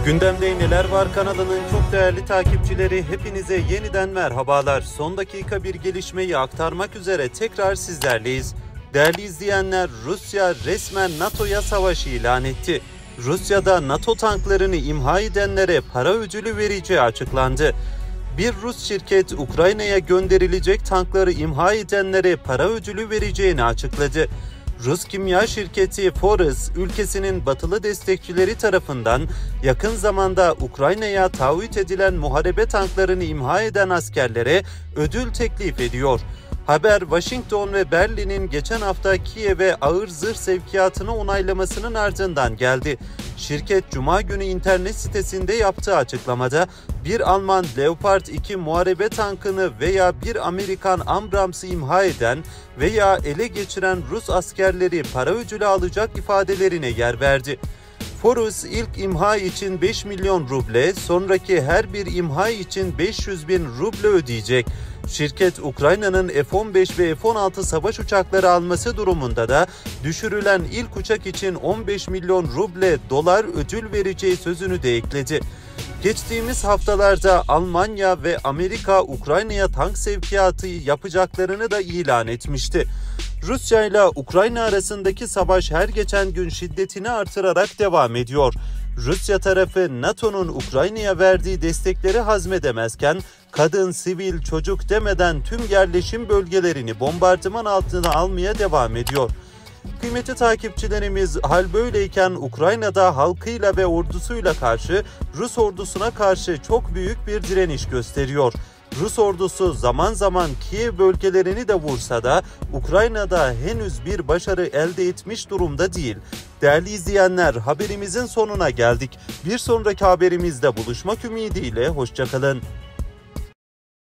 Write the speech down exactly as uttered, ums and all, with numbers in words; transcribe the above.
Gündemde Neler Var kanalının çok değerli takipçileri, hepinize yeniden merhabalar. Son dakika bir gelişmeyi aktarmak üzere tekrar sizlerleyiz. Değerli izleyenler, Rusya resmen NATO'ya savaş ilan etti. Rusya'da NATO tanklarını imha edenlere para ödülü vereceği açıklandı. Bir Rus şirket Ukrayna'ya gönderilecek tankları imha edenlere para ödülü vereceğini açıkladı. Rus kimya şirketi Forus, ülkesinin batılı destekçileri tarafından yakın zamanda Ukrayna'ya taahhüt edilen muharebe tanklarını imha eden askerlere ödül teklif ediyor. Haber, Washington ve Berlin'in geçen hafta Kiev'e ağır zırh sevkiyatını onaylamasının ardından geldi. Şirket Cuma günü internet sitesinde yaptığı açıklamada bir Alman Leopard iki muharebe tankını veya bir Amerikan Abrams'ı imha eden veya ele geçiren Rus askerleri para ödülü alacak ifadelerine yer verdi. Forus ilk imha için beş milyon ruble, sonraki her bir imha için beş yüz bin ruble ödeyecek. Şirket, Ukrayna'nın F on beş ve F on altı savaş uçakları alması durumunda da düşürülen ilk uçak için on beş milyon ruble dolar ödül vereceği sözünü de ekledi. Geçtiğimiz haftalarda Almanya ve Amerika Ukrayna'ya tank sevkiyatı yapacaklarını da ilan etmişti. Rusya ile Ukrayna arasındaki savaş her geçen gün şiddetini artırarak devam ediyor. Rusya tarafı NATO'nun Ukrayna'ya verdiği destekleri hazmedemezken kadın, sivil, çocuk demeden tüm yerleşim bölgelerini bombardıman altına almaya devam ediyor. Kıymetli takipçilerimiz, hal böyleyken Ukrayna'da halkıyla ve ordusuyla karşı Rus ordusuna karşı çok büyük bir direniş gösteriyor. Rus ordusu zaman zaman Kiev bölgelerini de vursa da Ukrayna'da henüz bir başarı elde etmiş durumda değil. Değerli izleyenler, haberimizin sonuna geldik. Bir sonraki haberimizde buluşmak ümidiyle hoşça kalın.